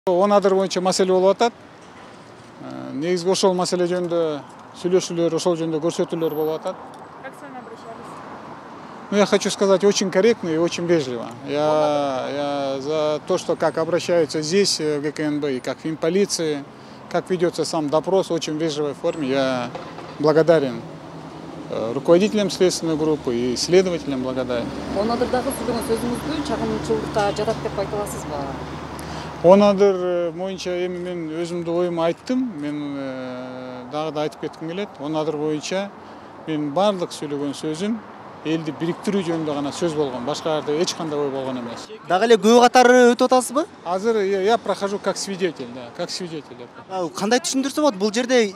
10 адыр боюнча маселе болуп атат. Негизги ошол маселе жөнүндө сүйлөшүүлөр, ошол жөнүндө көрсөтүүлөр болуп атат. Как с вами обращались? Я хочу сказать, очень корректно и очень вежливо. Я за то, что как обращаются здесь, в ГКНБ, и как в Финполиции, как ведется сам допрос, в очень вежливой форме. Я благодарен руководителям следственной группы и следователям благодарен. 10 адырдагы сүйлөгөн сөзүңүздү чагымчылыкка жатат деп айта аласызбы? 10 адыр боюнча эми мен өзүмдүн оюмду айттым. Мен дагы да айтып кетким келет. 10 адыр боюнча мен бардык сүйлөгөн сөзүм элди бириктирүү жөнүндө гана сөз болгон. Башка жерде эч кандай ой болгон эмес. Дагы эле күбө катары өтүп атасызбы? Азыр я прохожу как свидетель, да, как свидетель. Кандай түшүндүрсө болот? Бул жерде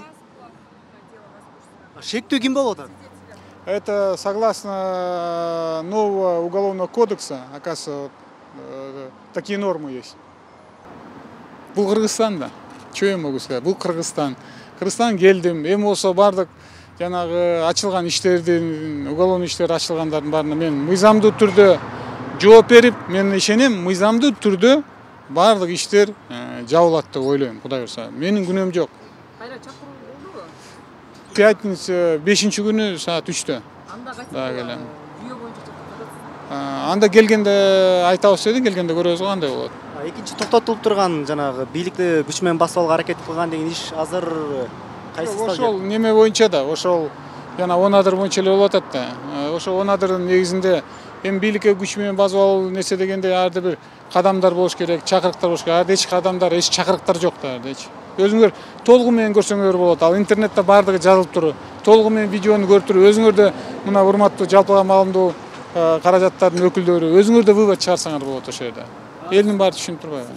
шектүү ким болуп атат? Это согласно нового уголовного кодекса, оказывается, такие нормы есть. Бул Кыргызстан да. Что я могу сказать? Бул Кыргызстан. Кыргызстан келдим. Эми болсо бардык жанагы ачылган иштердин, уголовный иштер ачылгандардын баарына мен мыйзамдуу түрдө жооп берип, мен ишенем, мыйзамдуу түрдө бардык иштер жабылат деп ойлойм, Кудай буйрса. Менин күнөөм жок. Кайра чакыруу болдубу? Пятница 5-күнү саат 3-тө. Анда кайсы келем. жүйө боюнча чакыртасыз? Анда келгенде айтабыз деди, келгенде көрөбүз кандай болот. Экинчи токтотулуп турган жанагы бийликти күч менен басып алууга аракет кылган деген иш азыр кайсы стадия? Ошол неме боюнча да, ошол жана 10 адыр боюнча эле болуп атат да. Ошол 10 адырдын негизинде эми бийликке күч менен басып алуу нерсе дегенде арды бир кадамдар болуш керек, чакырыктар болуш керек. Арды эч кадамдар, эч чакырыктар жок да, эч. Өзүңөр толугу менен көрсөңөр болот. Ал интернетте бардыгы жазылып туруп, толугу менен видеону көрүп туруп, өзүңөр да мына урматтуу жалпыга маалымдоо каражаттардын өкүлдөрү, өзүңөр да вывод чыгарсаңар болот ошол жерде. Элдин баары түшүнүп турбайбы?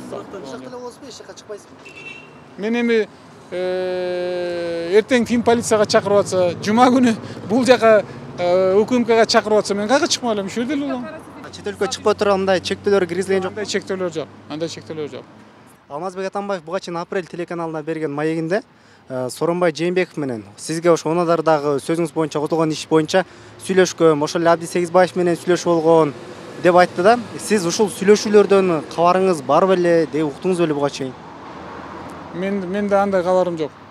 Мен эми эртең Финполицияга чакырып атса, жума күнү бул жака УКМКга чакырып атса, мен кайга чыкмай элем? Ушул жерде эле болом. Чет өлкөгө чыкпай турган мындай чектөөлөр киргизилген жок. Андай чектөөлөр жок. Андай чектөөлөр жок. Алмазбек Атамбаев буга чейин Апрель телеканалына берген маегинде Сооронбай Жээнбеков менен сизге ошо 10 адырдагы сөзүңүз боюнча козголгон иш боюнча сүйлөшкөн, ошол эле Абди Сегизбаев менен сүйлөшүп болгон деп айтты да. Сиз ушул сүйлөшүүлөрдөн кабарыңыз бар беле деп уктуңуз беле буга чейин? Менде андай кабарым жок.